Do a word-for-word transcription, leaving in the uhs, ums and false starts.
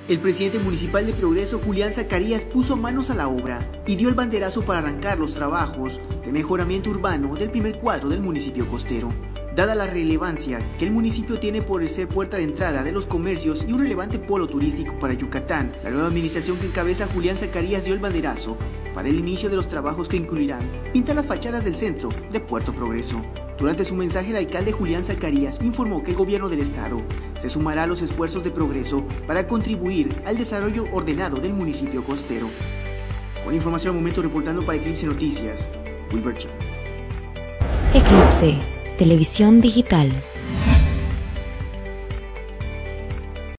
El presidente municipal de Progreso, Julián Zacarías, puso manos a la obra y dio el banderazo para arrancar los trabajos de mejoramiento urbano del primer cuadro del municipio costero. Dada la relevancia que el municipio tiene por ser puerta de entrada de los comercios y un relevante polo turístico para Yucatán, la nueva administración que encabeza Julián Zacarías dio el banderazo para el inicio de los trabajos que incluirán pintar las fachadas del centro de Puerto Progreso. Durante su mensaje, el alcalde Julián Zacarías informó que el gobierno del estado se sumará a los esfuerzos de Progreso para contribuir al desarrollo ordenado del municipio costero. Con información al momento, reportando para Eclipse Noticias, Wilber Chan. Eclipse, televisión digital.